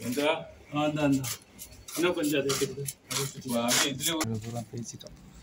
அந்த இன்னும் கொஞ்சம் அது எடுத்துக்கிட்டு இதுல பூரா பேசிட்டோம்.